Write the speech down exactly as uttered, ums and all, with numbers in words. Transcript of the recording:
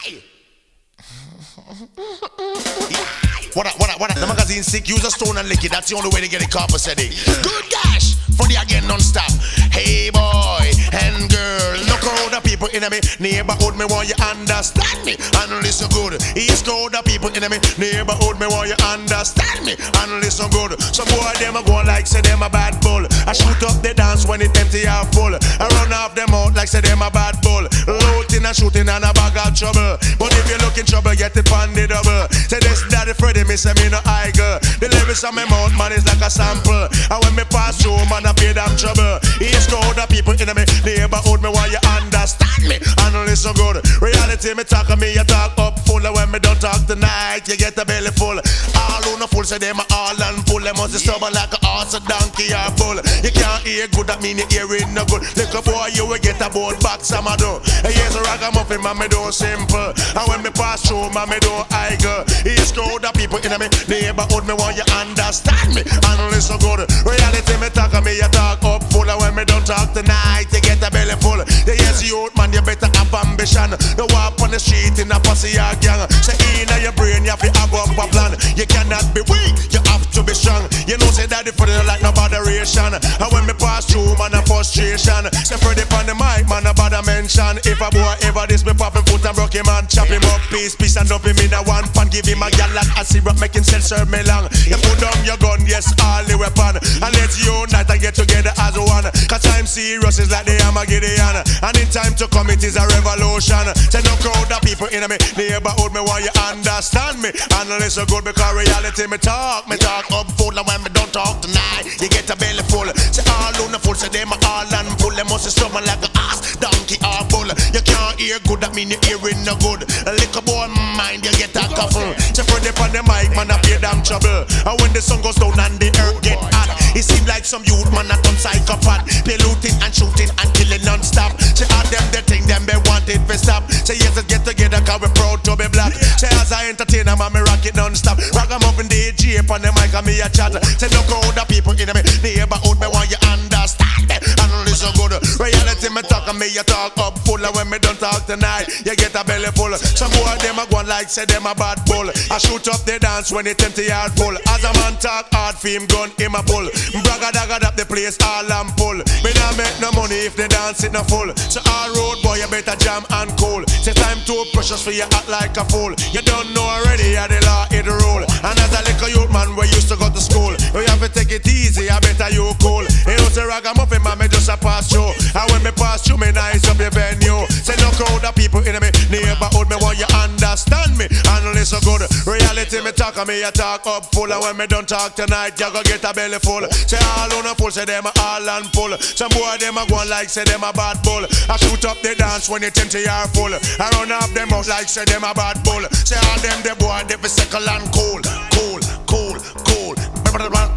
What up, what up, what up? The magazine sick, use a stone and lick it. That's the only way to get it compensating. Good gosh, Freddy again non-stop. Hey boy and girl, look how the people in me neighborhood, me want you understand me and listen good. East Coast, the people in me neighborhood, me want you understand me and listen good. Some boy them a go like say them a bad bull. I shoot up the dance when it empty or full. I run off them out like say them a bad bull. Loading and shooting and a bag of trouble. But if you look in trouble, get it on the double. Say this daddy Freddy, me say me no high girl. The lyrics on my mouth, man, is like a sample. And when me pass through, man, I pay them trouble. East Coast, the people in me neighborhood, me want you understand me and listen good. Reality, me talk and me, you talk up full. And when me don't talk tonight, you get a belly full. All who no full, say them all and full. Them must be stubborn like a horse, a donkey, or bull. You can't hear good, that mean you hearing no good. Little boy, you will get a board back, some I do. And here's a ragamuffin, man, me do simple. And when me pass through, man, me do high girl. East Coast, the people in me neighborhood, me want you understand me and listen good. Reality, me talk and me, you talk up full. And when me don't talk tonight, you get a belly full. The yes, youth, man, you better have ambition. No walk on the street in a posse or gang. Say in your brain, you have to have up a plan. You cannot be weak, you have to be strong. You know, say daddy for the like no botheration. And when me pass through, man, a frustration. Say Freddy on the mic, man, a bother mention. If a boy ever this, me pop him foot and broke him and chop him up, piece, piece and dump him in a one pan. Give him a gal like a syrup, make him sell serve me long. You put down your gun, yes, all the weapon. And let's unite and get together as one. Cause time serious is like the Armageddon. And in time to come, it is a revolution. Say no crowd of people in me neighborhood, me want you understand me and listen good, because reality me talk, me talk up full. And when me don't talk tonight, you get a belly full. Say all on the full, say them all and full. Them must be stubborn like a ass, donkey or bull. You can't hear good, that mean you hearing no good. A little boy mind, you get a coughle. Say Freddy on the mic, man, I pay damn trouble. And when the sun goes down and the earth get hot, it seems like some youth man a turn psychopath. They looting and shooting and killing non-stop. Say all them the thing them they want it to stop. Say yes, let's get together cause we proud to be black. Say as I entertain man, me rock it non-stop. Rock 'em up in D J on the mic and me a chat. Say look how the people in me neighborhood, me want you understand me and listen good. Reality me talk and me a talk up full. And when me don't talk tonight, you get a belly full. Some boy them a go like say them a bad bull. I shoot up the dance when it empty hard full. As a man talk hard for him gun him a pull. Bragga dagga up the place all and pull. Me not make no money if the dance it not full. So all road boy you better jam and cool. Say time too precious for you act like a fool. You don't know already how the law is the rule. And as a little youth man we used to go to school, we have to take it easy, I better you cool. You know say ragamuffin man me just a pass through. And when me pass through me nice up the venue. Say no crowd of people in me neighborhood, me want you understand me and listen good. Reality me talk and me a talk up full. And when me don't talk tonight, you go get a belly full. Say all on a full, say them all and full. Some boy them a go like say them a bad bull. I shoot up the dance when it empty or full. I run off them out like say them a bad bull. Say all them the boy they be second and cool, cool, cool, cool.